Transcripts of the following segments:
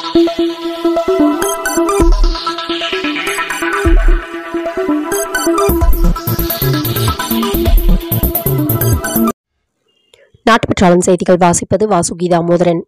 நாட்டுப்பற்றாளன் செய்திகள் வாசிப்பது வாசுகி தாமோதரன்.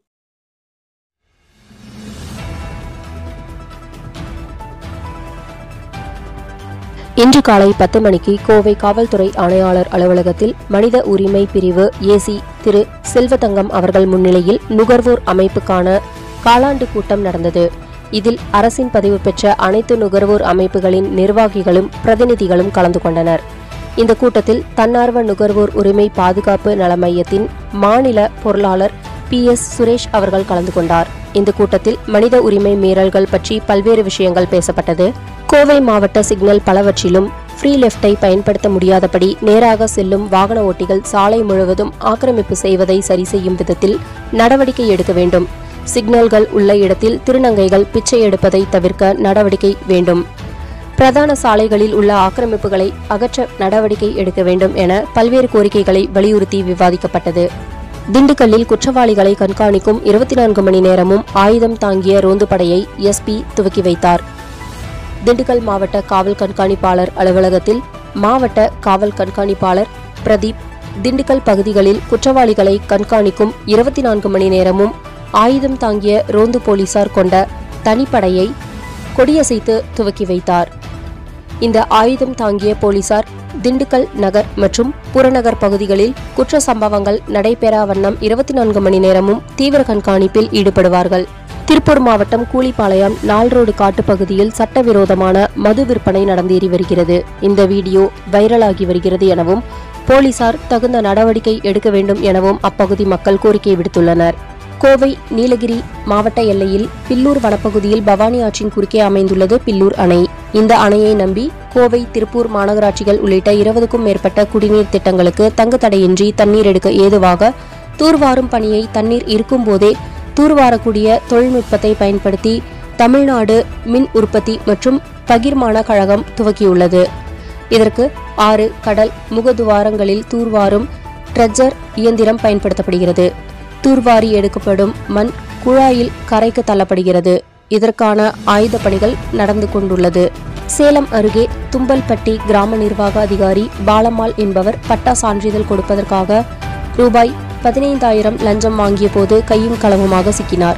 இன்று காலை 10 மணிக்கு கோவை காவல்துறை ஆணையாளர் அலுவலகத்தில் மனித உரிமை பிரிவு ஏசி திரு செல்வதங்கம் அவர்கள் முன்னிலையில் நுகர்வோர் அமைப்புக்கான காலாண்டு கூட்டம் நடந்தது. இதில் அரசின் பதிவு பெற்ற அனைத்து நுகர்வோர் அமைப்புகளின் நிர்வாகிகளும் பிரதிநிதிகளும் கலந்து கொண்டனர். இந்த கூட்டத்தில் தன்னார்வ நுகர்வோர் உரிமை பாதுகாப்பு நல மையத்தின் மாநில பொருளாளர் PS சுரேஷ் அவர்கள் கலந்து கொண்டார். இந்த கூட்டத்தில் மனித உரிமை மீறல்கள் பற்றி பல்வேறு விஷயங்கள் பேசப்பட்டது. கோவை மாவட்ட சிக்னல் பலவற்றிலும் ஃப்ரீ லெஃப்டை பயன்படுத்த முடியாதபடி நேராக செல்லும் வாகன ஓட்டிகள் சாலை முழுவதும் ஆக்கிரமிப்பு செய்வதை சரி செய்யும் விதத்தில் நடவடிக்கை எடுக்க வேண்டும். சிக்னல்கள் உள்ள இடத்தில் திருநங்கைகள் பிச்சை எடுப்பதை தவிர்க்க நடவடிக்கை வேண்டும். பிரதான சாலைகளில் உள்ள ஆக்கிரமிப்புகளை அகற்ற நடவடிக்கை எடுக்க வேண்டும் என பல்வேறு கோரிக்கைகளை வலியுறுத்தி விவாதிக்கப்பட்டது. திண்டுக்கல்லில் குற்றவாளிகளை கண்காணிக்கும் 24 மணி நேரமும் ஆயுதம் தாங்கிய ரோந்து படையை SP துவக்கி வைத்தார். திண்டுக்கல் மாவட்ட காவல் கண்காணிப்பாளர் அலுவலகத்தில் மாவட்ட காவல் கண்காணிப்பாளர் பிரதீப் திண்டுக்கல் பகுதிகளில் குற்றவாளிகளை கண்காணிக்கும் 24 மணி நேரமும் ஆயுதம் தாங்கிய ரோந்து போலீசார் கொண்ட தனிப்படையை கொடியசைத்து துவக்கி வைத்தார். இந்த ஆயுதம் தாங்கிய போலீசார் திண்டுக்கல் நகர் மற்றும் புறநகர் பகுதிகளில் குற்ற சம்பவங்கள் நடைபெறா வண்ணம் 24 மணி நேரமும் தீவிர கண்காணிப்பில் ஈடுபடுவார்கள். திருப்பூர் மாவட்டம் கூலிப்பாளையம் நால்ரோடு காட்டு பகுதியில் சட்டவிரோதமான மது விற்பனை நடந்தேறி வருகிறது. இந்த வீடியோ வைரலாகி வருகிறது எனவும் போலீசார் தகுந்த நடவடிக்கை எடுக்க வேண்டும் எனவும் அப்பகுதி மக்கள் கோரிக்கை விடுத்துள்ளனர். கோவை நீலகிரி மாவட்ட எல்லையில் பில்லூர் வனப்பகுதியில் பவானி ஆற்றின் குறுக்கே அமைந்துள்ளது பில்லூர் அணை. இந்த அணையை நம்பி கோவை திருப்பூர் மாநகராட்சிகள் உள்ளிட்ட 20க்கும் மேற்பட்ட குடிநீர் திட்டங்களுக்கு தங்கு தடையின்றி தண்ணீர் எடுக்க ஏதுவாக தூர்வாரும் பணியை தண்ணீர் இருக்கும் போதே தூர்வாரக்கூடிய தொழில்நுட்பத்தை பயன்படுத்தி தமிழ்நாடு மின் உற்பத்தி மற்றும் பகிர்மான கழகம் துவக்கியுள்ளது. இதற்கு 6 கடல் முகதுவாரங்களில் தூர்வாரும் ட்ரெஜர் இயந்திரம் பயன்படுத்தப்படுகிறது. தூர்வாரி எடுக்கப்படும் மண் குழாயில் கரைக்கு தள்ளப்படுகிறது. இதற்கான ஆயுத பணிகள் நடந்து கொண்டுள்ளது. சேலம் அருகே தும்பல்பட்டி கிராம நிர்வாக அதிகாரி பாலம்மாள் என்பவர் பட்டா சான்றிதழ் கொடுப்பதற்காக ரூபாய் 15,000 லஞ்சம் வாங்கிய போது கையும் களவுமாக சிக்கினார்.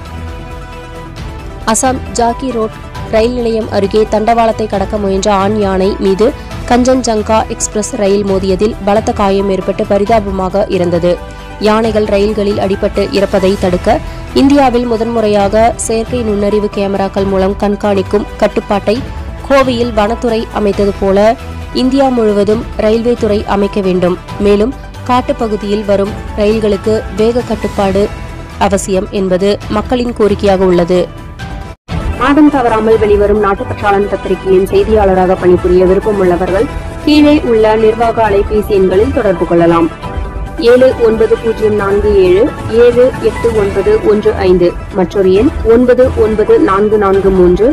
அசாம் ஜாக்கி ரோட் ரயில் நிலையம் அருகே தண்டவாளத்தை கடக்க முயன்ற ஆண் யானை மீது கஞ்சன்ஜங்கா எக்ஸ்பிரஸ் ரயில் மோதியதில் பலத்த காயம் ஏற்பட்டு பரிதாபமாக இறந்தது. யானைகள் ரயில்களில் அடிபட்டு இறப்பதை தடுக்க இந்தியாவில் முதன்முறையாக செயற்கை நுண்ணறிவு கேமராக்கள் மூலம் கண்காணிக்கும் கட்டுப்பாட்டை கோவையில் வனத்துறை அமைத்தது போல இந்தியா முழுவதும் ரயில்வே துறை அமைக்க வேண்டும். மேலும் காட்டுப்பகுதியில் வரும் ரயில்களுக்கு வேக கட்டுப்பாடு அவசியம் என்பது மக்களின் கோரிக்கையாக உள்ளது. மாதம் தவறாமல் வெளிவரும் நாட்டுப்பற்றாளன் பத்திரிகையின் செய்தியாளராக பணிபுரிய விருப்பம் உள்ளவர்கள் கீழே உள்ள நிர்வாக அலைபேசி எண்களில் தொடர்பு கொள்ளலாம். 790477 78915 மற்றொரு எண் 994434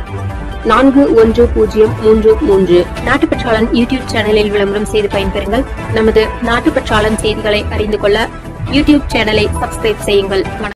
410033. நாட்டுப்பற்றாளன் யூடியூப் சேனலில் விளம்பரம் செய்து பயன்பெறுங்கள். நமது நாட்டுப்பற்றாளன் செய்திகளை அறிந்து கொள்ள யூடியூப் சேனலை சப்ஸ்கிரைப் செய்யுங்கள்.